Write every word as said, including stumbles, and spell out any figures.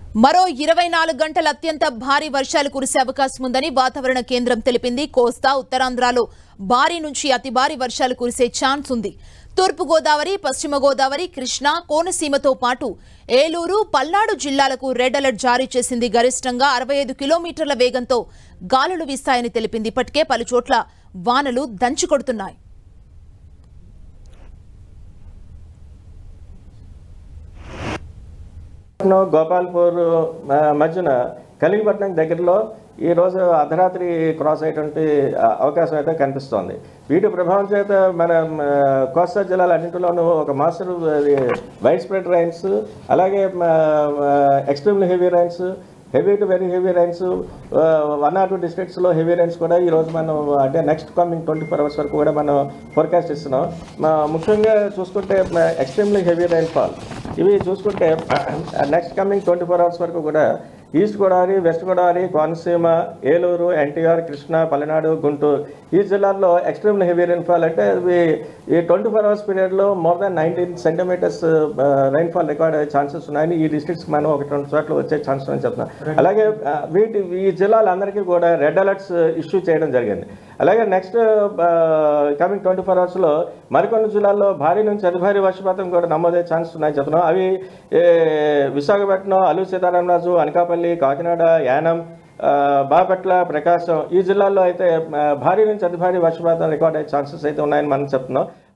మరో ఇరవై నాలుగు గంటల అత్యంత భారీ వర్షాలు కురిసే అవకాశం ఉందని వాతావరణ కేంద్రం తెలిపింది. కోస్తా ఉత్తరాంధ్రలో భారీ నుంచి అతి భారీ వర్షాలు కురిసే ఛాన్స్ ఉంది. తూర్పు గోదావరి, పశ్చిమ గోదావరి, కృష్ణా, కోనసీమతో పాటు ఏలూరు, పల్నాడు జిల్లాలకు రెడ్ అలర్ట్ జారీ చేసింది. గరిష్టంగా అరవై ఐదు కిలోమీటర్ల వేగంతో గాలులు వీస్తాయని తెలిపింది. ఇప్పటికే పలు చోట్ల వానలు దంచుకొడుతున్నాయి. గోపాల్పూర్ మధ్యన కలిగిపట్నం దగ్గరలో ఈరోజు అర్ధరాత్రి క్రాస్ అయ్యేటువంటి అవకాశం అయితే కనిపిస్తోంది. వీటి ప్రభావం చేత మన కోస్తా జిల్లాలన్నింటిలోనూ ఒక మాస్టర్ వైడ్ స్ప్రెడ్ రైన్స్, అలాగే extremely heavy rains, heavy to very heavy rains, one or two డిస్ట్రిక్ట్స్లో హెవీ రైన్స్ కూడా ఈరోజు మనం అంటే next coming twenty four hours వరకు కూడా మనం ఫోర్కాస్ట్ ఇస్తున్నాం. ముఖ్యంగా చూసుకుంటే ఎక్స్ట్రీమ్లీ హెవీ రైన్ ఫాల్ ఇవి చూసుకుంటే next coming twenty four hours వరకు కూడా east Godavari, west Godavari, Konaseema, Eluru, NTR, Krishna, Palnadu, Guntur ఈ జిల్లాల్లో ఎక్స్ట్రీమ్లీ హెవీ రైన్ఫాల్ అంటే ఈ ట్వంటీ ఫోర్ అవర్స్ పీరియడ్లో more than nineteen centimeters rainfall record అయ్యే ఛాన్సెస్ ఉన్నాయని ఈ డిస్ట్రిక్ట్స్ మనం ఒకటి రెండు చోట్ల వచ్చే ఛాన్స్ అని చెప్తున్నాం. అలాగే వీటి ఈ జిల్లాలందరికీ కూడా రెడ్ అలర్ట్స్ ఇష్యూ చేయడం జరిగింది. అలాగే నెక్స్ట్ కమింగ్ ట్వంటీ ఫోర్ అవర్స్లో మరికొన్ని జిల్లాల్లో భారీ నుంచి అతి భారీ వర్షపాతం కూడా నమోదయ్యే ఛాన్స్ ఉన్నాయని చెప్తున్నాం. అవి విశాఖపట్నం, అల్లూరు సీతారామరాజు, అనకాపల్లి, కాకినాడ, యానం, బాపట్ల, ప్రకాశం ఈ జిల్లాల్లో అయితే భారీ నుంచి అతి భారీ వర్షపాతం రికార్డ్ అయ్యే ఛాన్సెస్ అయితే ఉన్నాయని మనం చెప్తున్నాం.